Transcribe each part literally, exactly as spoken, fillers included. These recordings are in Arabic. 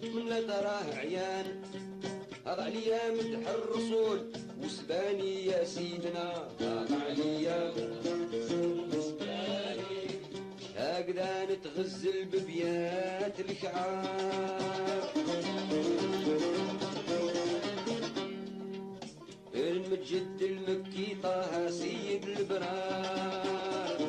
من لا تراه عيان هذا عليا مدح الرسول وسباني يا سيدنا هذا عليا وسباني هكذا نتغزل ببيات الشعار المجد المكي طه سيد البرار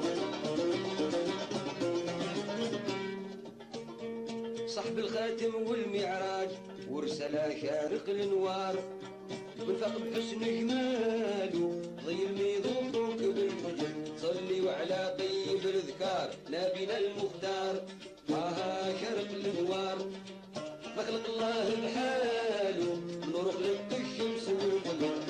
صاحب الخاتم والمعراج ورسلا شارق الانوار من فوق بحسن جماله ضيل ميضوك بالمجد صلي وعلى طيب الاذكار نبينا المختار طه شارق الانوار مخلق الله بحاله نور خلق الشمس والقمر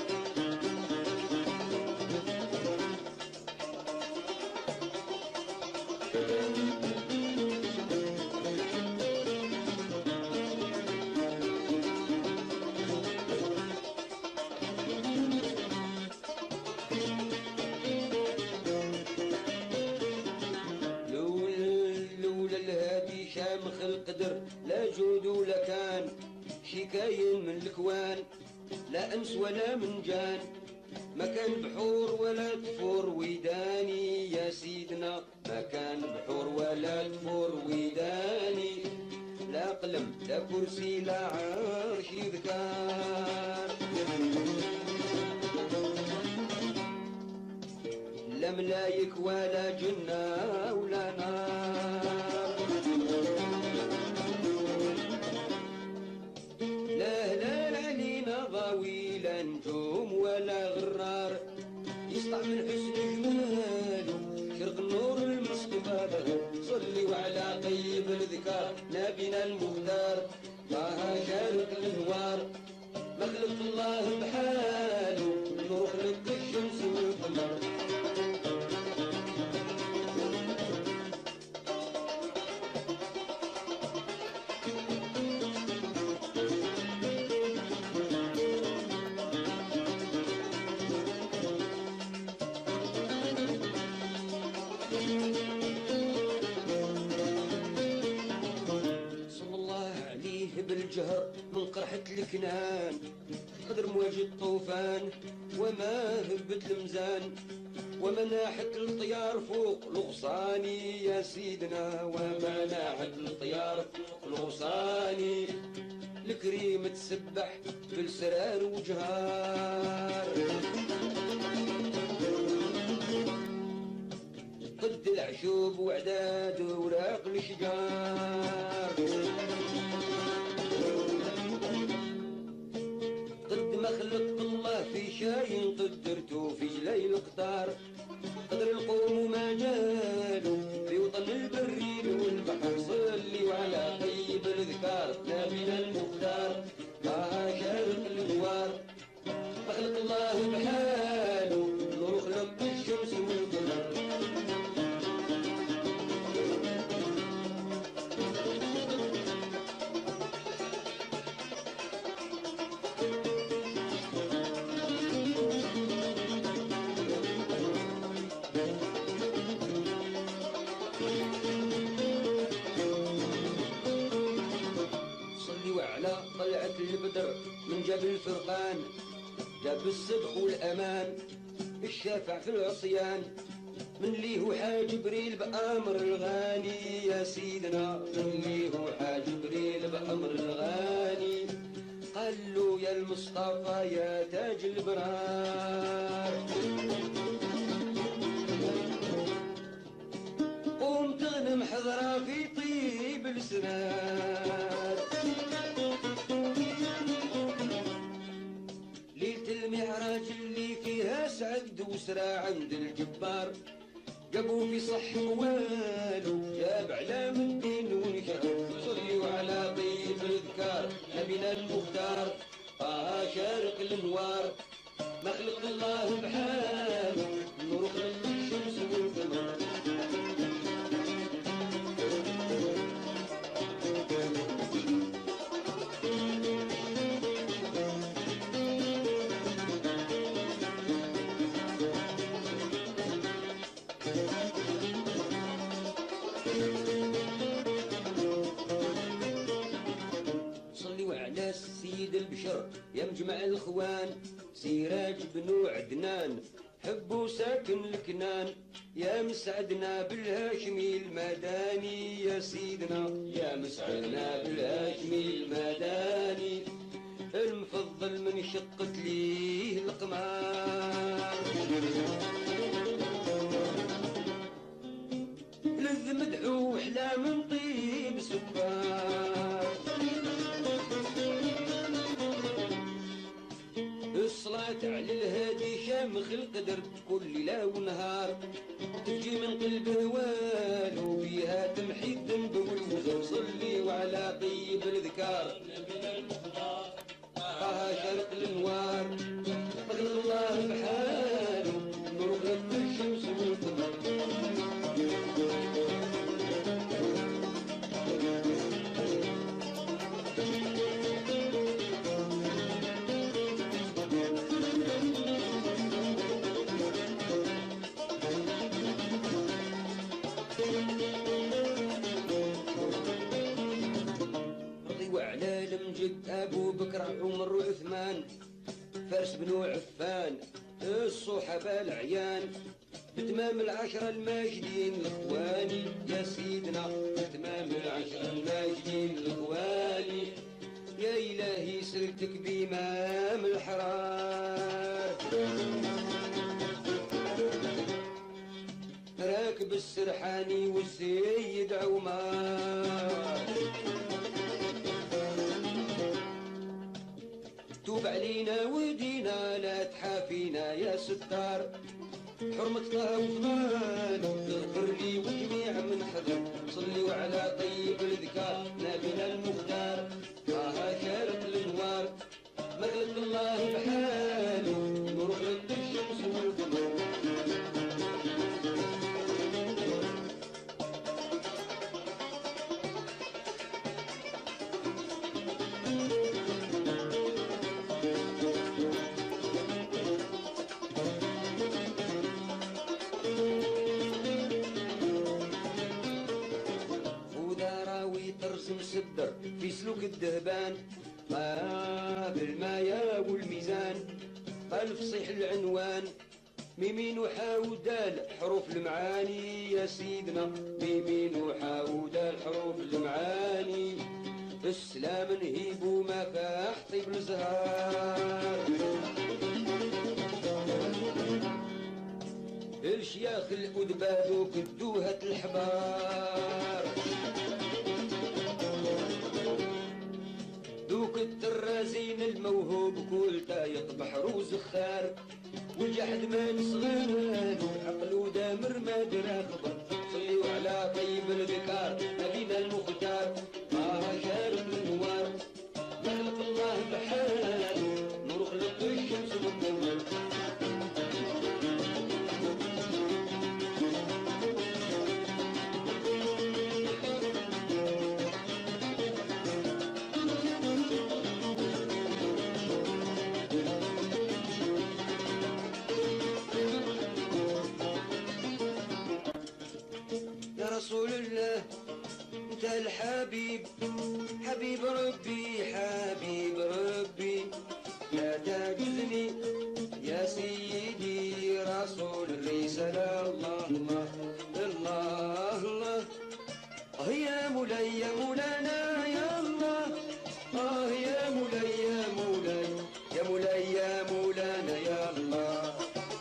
شامخ القدر لا جود ولا كان شكاين من الكوان لا أنس ولا من جان ما كان بحور ولا تفور ويداني يا سيدنا ما كان بحور ولا تفور ويداني لا قلم لا كرسي لا عرش يذكار لا ملايك ولا جنة ولا نار لا لا علينا ضاوي لا نجوم ولا غرار يسطع من حسن جماله شرق النور المصطفى صلي وعلى طيب الذكار نبينا المختار طه شارق الانوار مخلق الله بحاله نور خلق الشمس والقمر بالجهر من قرحة الكنان قدر مواجه الطوفان وما هبت المزان ومناحة الطيار فوق الغصاني يا سيدنا ومناحة الطيار فوق الغصاني الكريم تسبح بالسرار وجهار قد العشوب وعداد وراق الشجار مخلق الله في شاي قدرته في ليل قطار قدر القوم ما جاله في وطن البريد والبحر صلي وعلى طيب الاذكار نبينا المختار طه شارق الانوار مخلق الله بحاله نور خلق الشمس والقمر وعلى طلعة البدر من جبل الفرقان جاب الصدق والأمان الشافع في العصيان من ليه حاج جبريل بأمر الغاني يا سيدنا من ليه حاج جبريل بأمر الغاني قال له يا المصطفى يا تاج البرار قوم تغنم حضرة في طيب السنار ليلة المعراج اللي فيها سعد وسرى عند الجبار جابوا في صح والو جاب علام الدين ونشر صلوا على طيب الاذكار نبينا المختار طه شارق الانوار مخلق الله بحاله نور خلق الشمس والقمر يا مجمع الإخوان سراج بنو عدنان حبوا ساكن الكنان يا مسعدنا بالهاشمي المداني يا سيدنا يا مسعدنا بالهاشمي المداني المفضل من شقت ليه القمار لذ مدحو وحلا من طيب سكر الصلاة على الهادي شامخ القدر كل ليلة ونهار تجي من قلب هوال وفيها تمحي الذنب والوزر صلي وعلى طيب الذكار طه شرق الانوار فضل الله بحاله نور رب الشمس والقمر وعلى المجد أبو بكر عمر وعثمان فارس بنو عفان الصحابة العيان بتمام العشرة الماجدين الإخواني يا سيدنا بتمام العشرة الماجدين الإخواني يا إلهي سرتك بإمام الحرار راكب السرحاني والسيد عمر توب علينا ودينا لا تحافينا يا ستار حرمة الله وفضال اغفر لي وجميع من حضر صلوا على طيب الذكار نبينا المختار طه شارق الانوار مغلق الله بحاله نور رد الشمس والقمر مسدر في سلوك الدهبان قابل المايا والميزان قال فصيح العنوان ميمين وحاودال حروف المعاني يا سيدنا ميمين وحاودال حروف المعاني السلام نهيب وما فاح طيب الزهار الشياخ الأدباد وكدوهة الحبار دوك الترازين الموهوب كولتا يطبح روز خار والجحد ما نصغر عقلو دامر ما درا خبر صليوا على طيب الذكار نبينا المختار طه شارق الانوار مخلق الله بحاله نور خلق الشمس والقمر رسول الله انت الحبيب حبيب ربي حبيب ربي لا تعجزني يا سيدي رسول الرسالة الله الله الله الله اه يا مولاي يا مولانا يا الله اه يا مولاي يا مولاي يا مولاي يا مولانا يا الله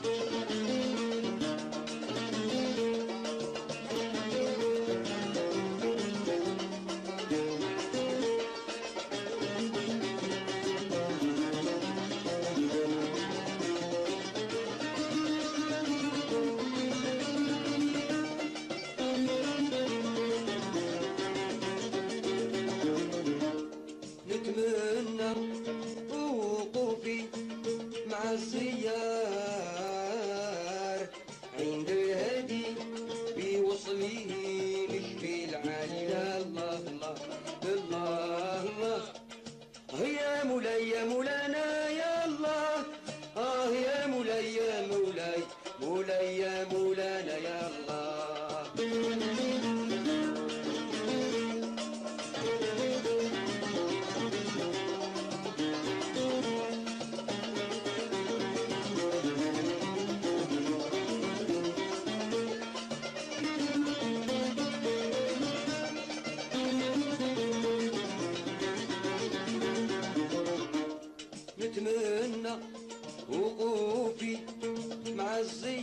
نتمنى وقوفي مع الزيار عند الهادي بوصله نشفي العالي الله الله الله الله يا مولاي يا مولانا يا الله اه يا مولاي يا مولاي مولاي يا مولانا يا الله ومنا وقوفي مع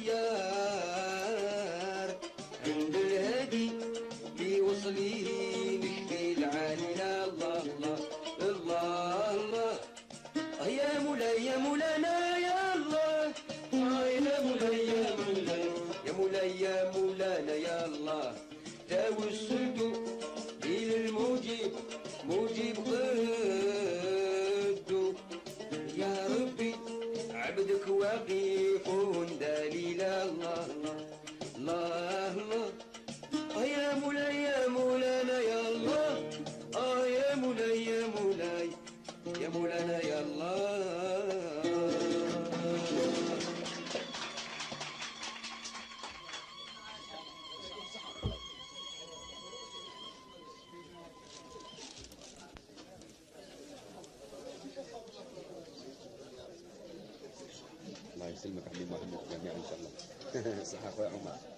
الزيار عند الهادي بيوصلي نشكي العالي. الله الله الله الله يا مولاي يا مولانا يا الله يا مولاي يا مولاي يا مولاي يا مولانا يا الله توسلت إلى المجيب مجيب غدو يا ربي عبدك واقف دليل. الله الله الله يا مولاي يا مولانا يا الله آه يا مولاي يا مولاي يا مولانا يا الله. الله يسلمك عمي محمد جميعا ان شاء الله. صح اخويا عمر.